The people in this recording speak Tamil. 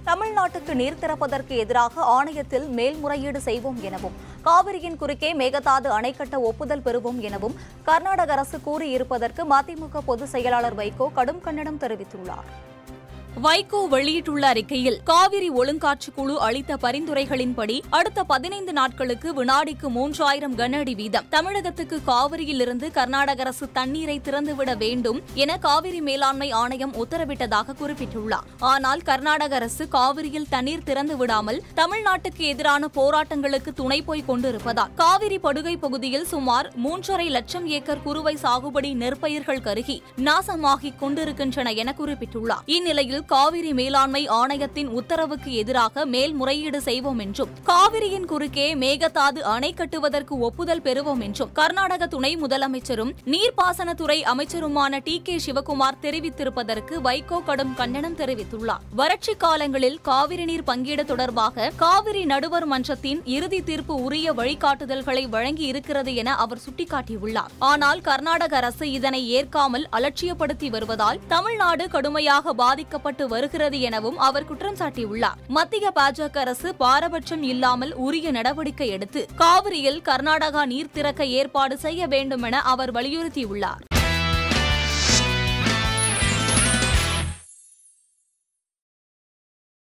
தமிழ்நாட்டுக்கு நீர் திறப்பதற்கு எதிராக ஆணையத்தில் மேல்முறையீடு செய்வோம் எனவும், காவிரியின் குறுக்கே மேகதாது அணை கட்ட ஒப்புதல் பெறுவோம் எனவும் கர்நாடக அரசு கூறியிருப்பதற்கு மதிமுக பொதுச் செயலாளர் வைகோ கடும் கண்டனம் தெரிவித்துள்ளார். வைகோ வெளியிட்டுள்ள அறிக்கையில், காவிரி ஒழுங்காற்றுக் குழு அளித்த பரிந்துரைகளின்படி அடுத்த 15 நாட்களுக்கு வினாடிக்கு 3000 கன அடி வீதம் தமிழகத்துக்கு காவிரியிலிருந்து கர்நாடக அரசு தண்ணீரை திறந்துவிட வேண்டும் என காவிரி மேலாண்மை ஆணையம் உத்தரவிட்டதாக குறிப்பிட்டுள்ளார். ஆனால் கர்நாடக அரசு காவிரியில் தண்ணீர் திறந்து விடாமல் தமிழ்நாட்டுக்கு எதிரான போராட்டங்களுக்கு துணை போய் கொண்டிருப்பதால் காவிரி படுகை பகுதியில் சுமார் 3.5 லட்சம் ஏக்கர் குறுவை சாகுபடி நெற்பயிர்கள் கருகி நாசமாகிக் கொண்டிருக்கின்றன என குறிப்பிட்டுள்ளார். இந்நிலையில் காவிரி மேலாண்மை ஆணையத்தின் உத்தரவுக்கு எதிராக மேல்முறையீடு செய்வோம் என்றும், காவிரியின் குறுக்கே மேகதாது அணை கட்டுவதற்கு ஒப்புதல் பெறுவோம் என்றும் கர்நாடக துணை முதலமைச்சரும் நீர்ப்பாசனத்துறை அமைச்சருமான டி.கே. சிவக்குமார் தெரிவித்திருப்பதற்கு வைகோ கடும் கண்டனம் தெரிவித்துள்ளார். வறட்சி காலங்களில் காவிரி நீர் பங்கீடு தொடர்பாக காவிரி நடுவர் மன்றத்தின் இறுதி தீர்ப்பு உரிய வழிகாட்டுதல்களை வழங்கி இருக்கிறது என அவர் சுட்டிக்காட்டியுள்ளார். ஆனால் கர்நாடக அரசு இதனை ஏற்காமல் அலட்சியப்படுத்தி வருவதால் தமிழ்நாடு கடுமையாக பாதிக்கப்பட்டு வருகிறது எனவும் அவர் குற்றம் சாட்டியுள்ளார். மத்திய பாஜக அரசு பாரபட்சம் இல்லாமல் உரிய நடவடிக்கை எடுத்து காவிரியில் கர்நாடகா நீர் திறக்க ஏற்பாடு செய்ய வேண்டும் என அவர் வலியுறுத்தியுள்ளார்.